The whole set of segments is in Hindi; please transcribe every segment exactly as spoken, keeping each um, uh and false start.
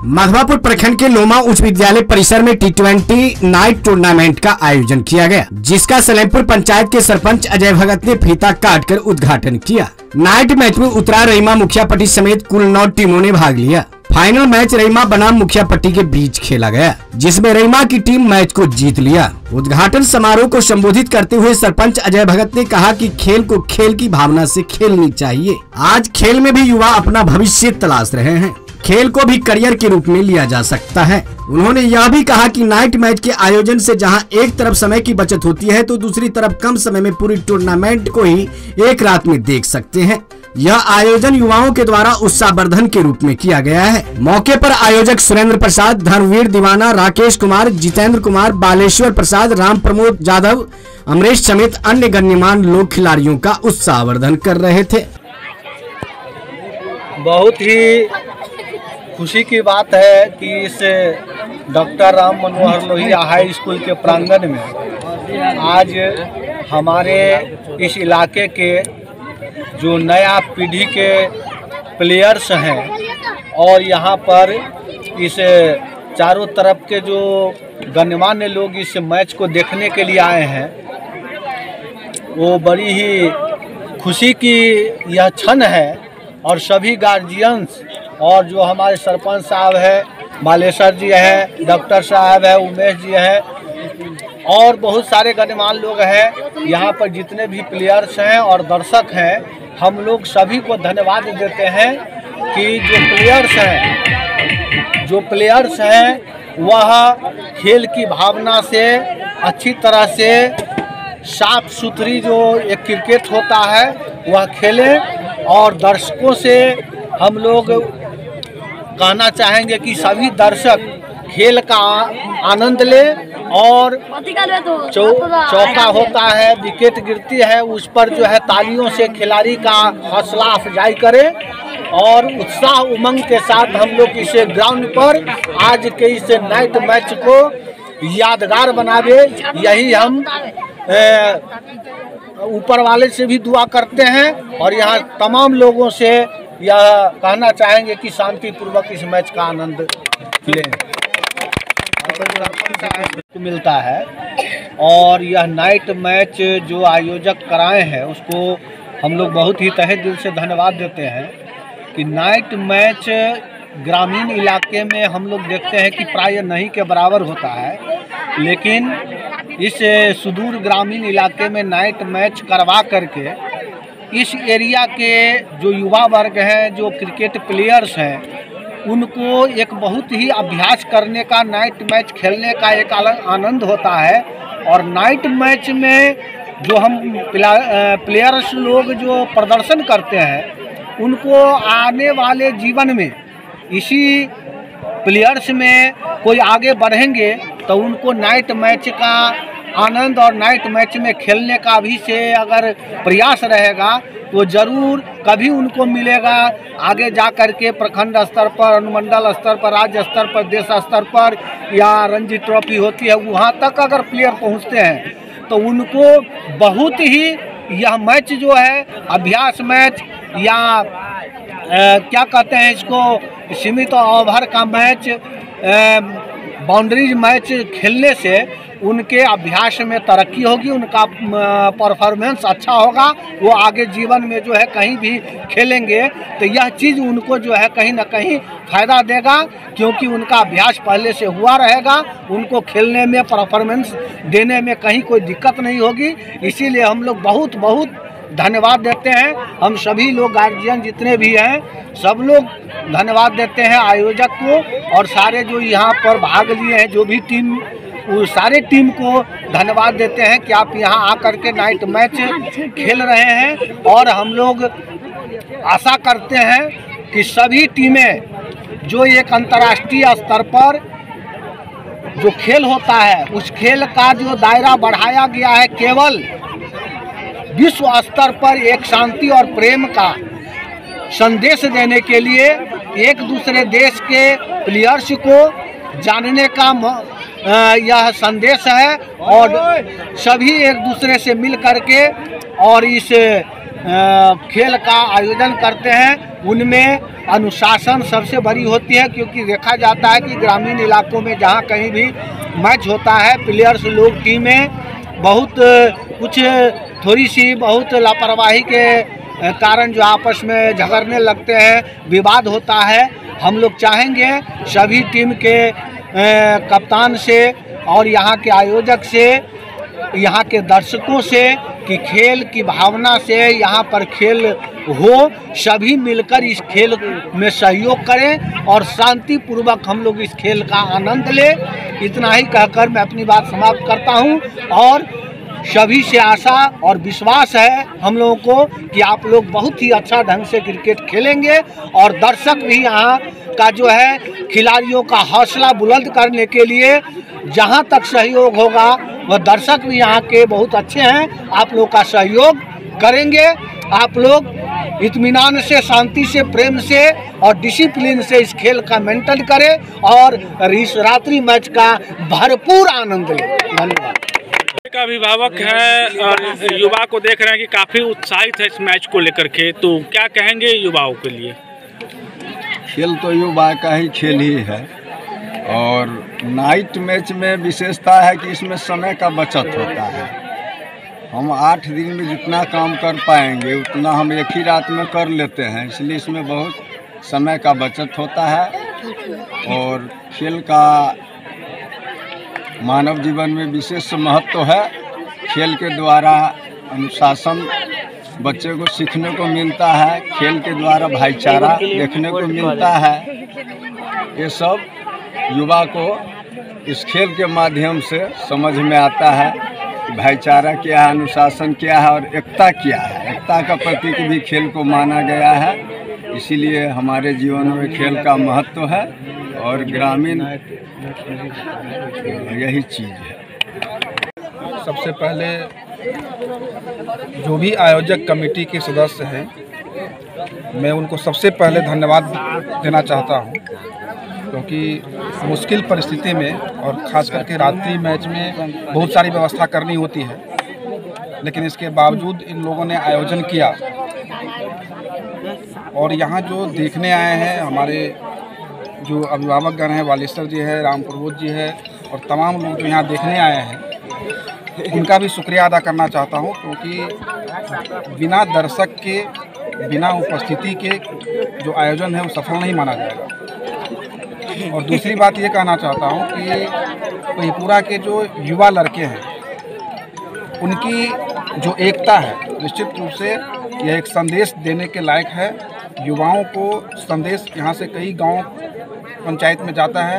मधवापुर प्रखंड के लोमा उच्च विद्यालय परिसर में टी ट्वेंटी नाइट टूर्नामेंट का आयोजन किया गया, जिसका सलेमपुर पंचायत के सरपंच अजय भगत ने फीता काटकर उद्घाटन किया। नाइट मैच में उत्तरा रईमा मुखिया पट्टी समेत कुल नौ टीमों ने भाग लिया। फाइनल मैच रईमा बनाम मुखिया पट्टी के बीच खेला गया, जिसमें रईमा की टीम मैच को जीत लिया। उद्घाटन समारोह को संबोधित करते हुए सरपंच अजय भगत ने कहा कि खेल को खेल की भावना से खेलनी चाहिए। आज खेल में भी युवा अपना भविष्य तलाश रहे हैं, खेल को भी करियर के रूप में लिया जा सकता है। उन्होंने यह भी कहा कि नाइट मैच के आयोजन से जहां एक तरफ समय की बचत होती है, तो दूसरी तरफ कम समय में पूरी टूर्नामेंट को ही एक रात में देख सकते हैं। यह आयोजन युवाओं के द्वारा उत्साहवर्धन के रूप में किया गया है। मौके पर आयोजक सुरेंद्र प्रसाद, धर्मवीर दीवाना, राकेश कुमार, जितेंद्र कुमार, बालेश्वर प्रसाद, राम प्रमोद यादव, अमरीश समेत अन्य गण्यमान्य लोग खिलाड़ियों का उत्साहवर्धन कर रहे थे। बहुत ही खुशी की बात है कि इस doctor Ram Manohar Lohia high school के प्रांगण में आज हमारे इस इलाके के जो नया पीढ़ी के प्लेयर्स हैं और यहाँ पर इस चारों तरफ के जो गण्यमान्य लोग इस मैच को देखने के लिए आए हैं, वो बड़ी ही खुशी की यह क्षण है। और सभी गार्जियंस और जो हमारे सरपंच साहब है, बालेश्वर जी है, डॉक्टर साहब है, उमेश जी है और बहुत सारे गणमान्य लोग हैं, यहाँ पर जितने भी प्लेयर्स हैं और दर्शक हैं, हम लोग सभी को धन्यवाद देते हैं कि जो प्लेयर्स हैं जो प्लेयर्स हैं वह खेल की भावना से अच्छी तरह से साफ सुथरी जो एक क्रिकेट होता है वह खेलें। और दर्शकों से हम लोग कहना चाहेंगे कि सभी दर्शक खेल का आनंद लें और चौ, चौका होता है, विकेट गिरती है, उस पर जो है तालियों से खिलाड़ी का हौसला अफजाई करें और उत्साह उमंग के साथ हम लोग इस ग्राउंड पर आज के इस नाइट मैच को यादगार बनावे। यही हम ऊपर वाले से भी दुआ करते हैं और यहाँ तमाम लोगों से यह कहना चाहेंगे कि शांतिपूर्वक इस मैच का आनंद लें। मिलता है और यह नाइट मैच जो आयोजक कराए हैं उसको हम लोग बहुत ही तहे दिल से धन्यवाद देते हैं कि नाइट मैच ग्रामीण इलाके में हम लोग देखते हैं कि प्राय नहीं के बराबर होता है, लेकिन इस सुदूर ग्रामीण इलाके में नाइट मैच करवा करके इस एरिया के जो युवा वर्ग हैं, जो क्रिकेट प्लेयर्स हैं, उनको एक बहुत ही अभ्यास करने का, नाइट मैच खेलने का एक अलग आनंद होता है। और नाइट मैच में जो हम प्लेयर्स लोग जो प्रदर्शन करते हैं, उनको आने वाले जीवन में इसी प्लेयर्स में कोई आगे बढ़ेंगे तो उनको नाइट मैच का आनंद और नाइट मैच में खेलने का भी से अगर प्रयास रहेगा तो ज़रूर कभी उनको मिलेगा आगे जा कर के प्रखंड स्तर पर, अनुमंडल स्तर पर, राज्य स्तर पर, देश स्तर पर या रणजी ट्रॉफी होती है, वहाँ तक अगर प्लेयर पहुँचते हैं तो उनको बहुत ही यह मैच जो है अभ्यास मैच या आ, क्या कहते हैं इसको सीमित ओवर का मैच, बाउंड्रीज मैच खेलने से उनके अभ्यास में तरक्की होगी, उनका परफॉर्मेंस अच्छा होगा, वो आगे जीवन में जो है कहीं भी खेलेंगे तो यह चीज़ उनको जो है कहीं ना कहीं फ़ायदा देगा, क्योंकि उनका अभ्यास पहले से हुआ रहेगा, उनको खेलने में परफॉर्मेंस देने में कहीं कोई दिक्कत नहीं होगी। इसीलिए हम लोग बहुत बहुत धन्यवाद देते हैं। हम सभी लोग गार्जियन जितने भी हैं सब लोग धन्यवाद देते हैं आयोजक को और सारे जो यहाँ पर भाग लिए हैं जो भी टीम, वो सारे टीम को धन्यवाद देते हैं कि आप यहाँ आकर के नाइट मैच खेल रहे हैं। और हम लोग आशा करते हैं कि सभी टीमें जो एक अंतर्राष्ट्रीय स्तर पर जो खेल होता है उस खेल का जो दायरा बढ़ाया गया है, केवल विश्व स्तर पर एक शांति और प्रेम का संदेश देने के लिए, एक दूसरे देश के प्लेयर्स को जानने का यह संदेश है और सभी एक दूसरे से मिल करके और इस खेल का आयोजन करते हैं। उनमें अनुशासन सबसे बड़ी होती है, क्योंकि देखा जाता है कि ग्रामीण इलाकों में जहाँ कहीं भी मैच होता है, प्लेयर्स लोग टीमें बहुत कुछ थोड़ी सी बहुत लापरवाही के कारण जो आपस में झगड़ने लगते हैं, विवाद होता है। हम लोग चाहेंगे सभी टीम के कप्तान से और यहाँ के आयोजक से, यहाँ के दर्शकों से कि खेल की भावना से यहाँ पर खेल हो, सभी मिलकर इस खेल में सहयोग करें और शांतिपूर्वक हम लोग इस खेल का आनंद लें। इतना ही कहकर मैं अपनी बात समाप्त करता हूँ और सभी से आशा और विश्वास है हम लोगों को कि आप लोग बहुत ही अच्छा ढंग से क्रिकेट खेलेंगे और दर्शक भी यहाँ का जो है खिलाड़ियों का हौसला बुलंद करने के लिए जहाँ तक सहयोग होगा वह दर्शक भी यहाँ के बहुत अच्छे हैं, आप लोग का सहयोग करेंगे। आप लोग इत्मीनान से, शांति से, प्रेम से और डिसिप्लिन से इस खेल का मेंटेन करें और इस रात्रि मैच का भरपूर आनंद लें। धन्यवाद। एक अभिभावक है और युवा को देख रहे हैं कि काफ़ी उत्साहित है इस मैच को लेकर के, तो क्या कहेंगे युवाओं के लिए? खेल तो युवा का ही खेल ही है और नाइट मैच में विशेषता है कि इसमें समय का बचत होता है। हम आठ दिन में जितना काम कर पाएंगे उतना हम एक ही रात में कर लेते हैं, इसलिए इसमें बहुत समय का बचत होता है और खेल का मानव जीवन में विशेष महत्व है। खेल के द्वारा अनुशासन बच्चे को सीखने को मिलता है, खेल के द्वारा भाईचारा देखने को मिलता है। ये सब युवा को इस खेल के माध्यम से समझ में आता है कि भाईचारा क्या है, अनुशासन क्या है और एकता क्या है। एकता का प्रतीक भी खेल को माना गया है, इसीलिए हमारे जीवन में खेल का महत्व है और ग्रामीण यही चीज़ है। सबसे पहले जो भी आयोजक कमेटी के सदस्य हैं, मैं उनको सबसे पहले धन्यवाद देना चाहता हूं, क्योंकि मुश्किल परिस्थिति में और ख़ास करके रात्रि मैच में बहुत सारी व्यवस्था करनी होती है, लेकिन इसके बावजूद इन लोगों ने आयोजन किया। और यहाँ जो देखने आए हैं हमारे जो अभिभावकगण हैं, वालेश्वर जी है, राम प्रबोध जी है और तमाम लोग जो यहाँ देखने आए हैं, उनका भी शुक्रिया अदा करना चाहता हूँ, क्योंकि बिना दर्शक के, बिना उपस्थिति के जो आयोजन है वो सफल नहीं माना जाएगा। और दूसरी बात ये कहना चाहता हूँ कि महिपुरा के जो युवा लड़के हैं उनकी जो एकता है, निश्चित रूप से यह एक संदेश देने के लायक है। युवाओं को संदेश यहाँ से कई गांव पंचायत में जाता है।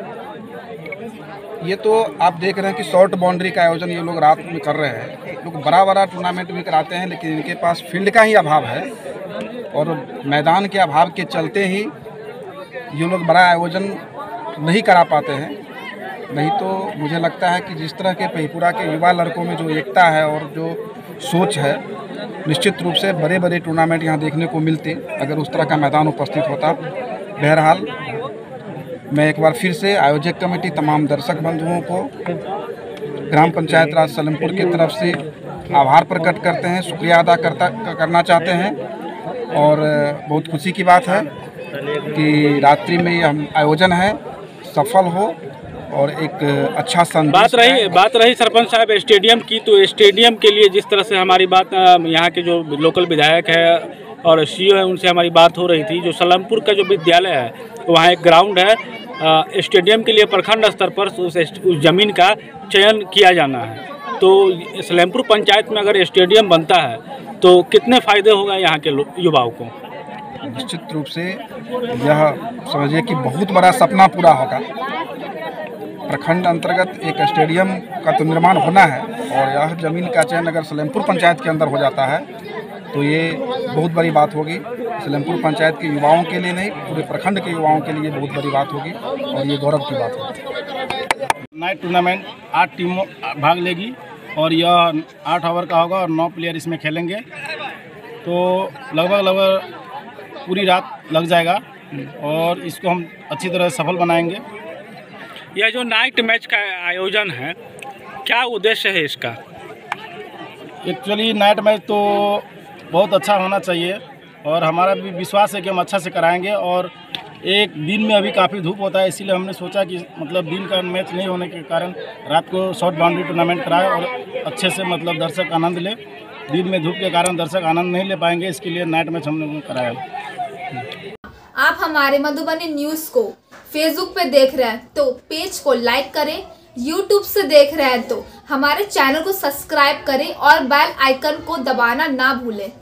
ये तो आप देख रहे हैं कि शॉर्ट बाउंड्री का आयोजन ये लोग रात में कर रहे हैं। लोग बड़ा बड़ा टूर्नामेंट भी कराते हैं, लेकिन इनके पास फील्ड का ही अभाव है और मैदान के अभाव के चलते ही ये लोग बड़ा आयोजन नहीं करा पाते हैं। नहीं तो मुझे लगता है कि जिस तरह के महिपुरा के युवा लड़कों में जो एकता है और जो सोच है, निश्चित रूप से बड़े बड़े टूर्नामेंट यहाँ देखने को मिलते अगर उस तरह का मैदान उपस्थित होता। बहरहाल मैं एक बार फिर से आयोजक कमेटी, तमाम दर्शक बंधुओं को ग्राम पंचायत राज सलेमपुर की तरफ से आभार प्रकट करते हैं, शुक्रिया अदा करता करना चाहते हैं। और बहुत खुशी की बात है कि रात्रि में ये आयोजन है सफल हो और एक अच्छा संदेश। बात रही बात रही सरपंच साहब स्टेडियम की, तो स्टेडियम के लिए जिस तरह से हमारी बात यहाँ के जो लोकल विधायक है और सीईओ है उनसे हमारी बात हो रही थी, जो सलेमपुर का जो विद्यालय है वहाँ एक ग्राउंड है, स्टेडियम के लिए प्रखंड स्तर पर उस, उस जमीन का चयन किया जाना है। तो सलेमपुर पंचायत में अगर स्टेडियम बनता है तो कितने फ़ायदे होगा यहाँ के युवाओं को? निश्चित रूप से यह समझिए कि बहुत बड़ा सपना पूरा होगा। प्रखंड अंतर्गत एक स्टेडियम का तो निर्माण होना है और यह जमीन का चयन अगर सलेमपुर पंचायत के अंदर हो जाता है तो ये बहुत बड़ी बात होगी। सलेमपुर पंचायत के युवाओं के लिए नहीं, पूरे प्रखंड के युवाओं के लिए बहुत बड़ी बात होगी और ये गौरव की बात होगी। नाइट टूर्नामेंट आठ टीमों भाग लेगी और यह आठ ओवर का होगा और नौ प्लेयर इसमें खेलेंगे, तो लगभग लगभग पूरी रात लग जाएगा और इसको हम अच्छी तरह सफल बनाएंगे। यह जो नाइट मैच का आयोजन है, क्या उद्देश्य है इसका? एक्चुअली नाइट मैच तो बहुत अच्छा होना चाहिए और हमारा भी विश्वास है कि हम अच्छा से कराएंगे। और एक दिन में अभी काफ़ी धूप होता है, इसीलिए हमने सोचा कि मतलब दिन का मैच नहीं होने के कारण रात को शॉर्ट बाउंड्री टूर्नामेंट कराए और अच्छे से मतलब दर्शक आनंद ले। दिन में धूप के कारण दर्शक आनंद नहीं ले पाएंगे, इसके लिए नाइट मैच हमने कराया। आप हमारे मधुबनी न्यूज़ को फेसबुक पे देख रहे हैं तो पेज को लाइक करें, यूट्यूब से देख रहे हैं तो हमारे चैनल को सब्सक्राइब करें और बेल आइकन को दबाना ना भूलें।